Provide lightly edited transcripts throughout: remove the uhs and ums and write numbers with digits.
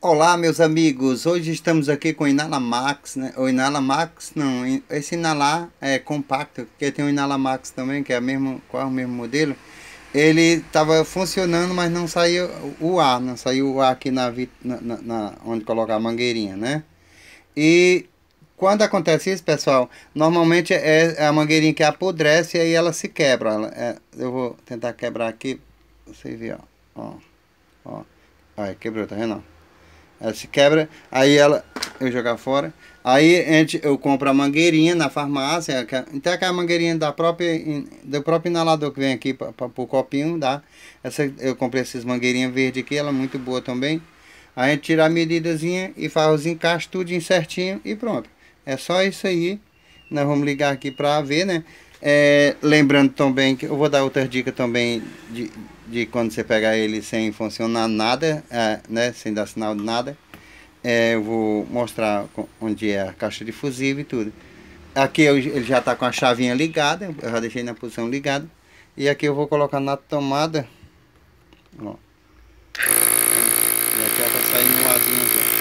Olá, meus amigos. Hoje estamos aqui com o Inalamax, né? O Inalamax, não, esse Inalar é compacto, porque tem o Inalamax também, que é qual é o mesmo modelo. Ele estava funcionando, mas não saiu o ar, não saiu o ar aqui onde colocar a mangueirinha, né? E quando acontece isso, pessoal, normalmente é a mangueirinha que apodrece e aí ela se quebra. Eu vou tentar quebrar aqui, pra vocês verem, ó. Ó, aí quebrou, tá vendo? Ela se quebra, aí eu jogar fora. Aí eu compro a mangueirinha na farmácia, então aquela mangueirinha do próprio inalador que vem aqui para o copinho, dá. Eu comprei essas mangueirinhas verde aqui, ela é muito boa também. Aí a gente tira a medidazinha e faz os encaixes tudinho certinho e pronto. É só isso aí. Nós vamos ligar aqui para ver, né? Lembrando também que eu vou dar outra dica também de quando você pegar ele sem funcionar nada, né? Sem dar sinal de nada. Eu vou mostrar onde é a caixa de fusível e tudo. Aqui ele já está com a chavinha ligada, eu já deixei na posição ligada. E aqui eu vou colocar na tomada. Ó. E aqui ela está saindo um arzinho aqui.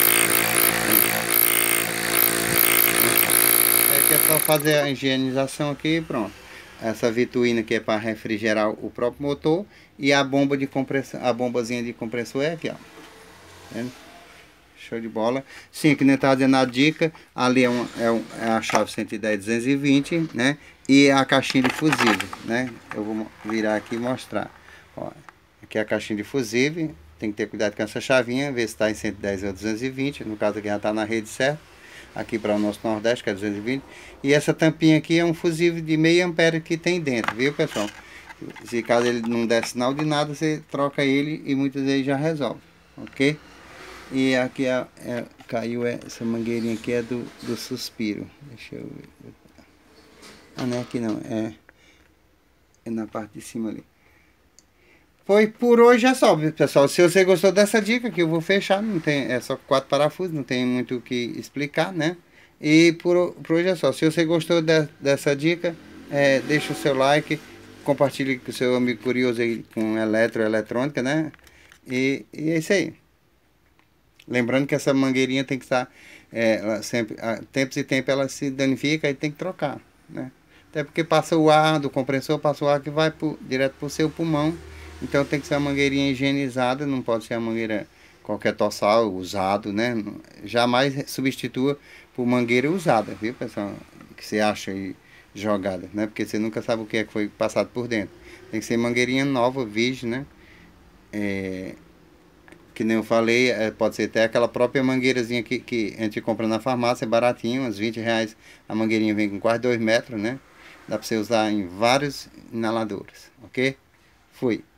Aqui é só fazer a higienização aqui e pronto. Essa vituína aqui é para refrigerar o próprio motor. E a bomba de compressão, a bombazinha de compressor é aqui, ó. Vendo? Show de bola. Sim, que nem estava dizendo a dica. Ali é a chave 110-220, né? E a caixinha de fusível, né? Eu vou virar aqui e mostrar. Ó, aqui é a caixinha de fusível. Tem que ter cuidado com essa chavinha, ver se está em 110 ou 220. No caso aqui já está na rede certa. Aqui para o nosso Nordeste, que é 220. E essa tampinha aqui é um fusível de meio ampere que tem dentro, viu, pessoal? Se caso ele não der sinal de nada, você troca ele e muitas vezes já resolve, ok? E aqui caiu essa mangueirinha aqui é do suspiro. Deixa eu ver. Ah, não é aqui não, é na parte de cima ali. Foi por hoje é só, pessoal. Se você gostou dessa dica, que eu vou fechar, não tem, é só 4 parafusos, não tem muito o que explicar, né? E por hoje é só. Se você gostou dessa dica, deixa o seu like, compartilhe com o seu amigo curioso aí com eletrônica, né? E é isso aí. Lembrando que essa mangueirinha tem que estar, ela sempre, tempos e tempos ela se danifica e tem que trocar, né? Até porque passa o ar do compressor, passa o ar que vai direto para o seu pulmão. Então tem que ser a mangueirinha higienizada, não pode ser a mangueira qualquer tossal usado, né? Jamais substitua por mangueira usada, viu, pessoal? Que você acha aí jogada, né? Porque você nunca sabe o que foi passado por dentro. Tem que ser mangueirinha nova, virgem, né? Que nem eu falei, pode ser até aquela própria mangueirazinha que a gente compra na farmácia, é baratinho, uns 20 reais. A mangueirinha vem com quase 2 metros, né? Dá pra você usar em vários inaladores, ok? Fui.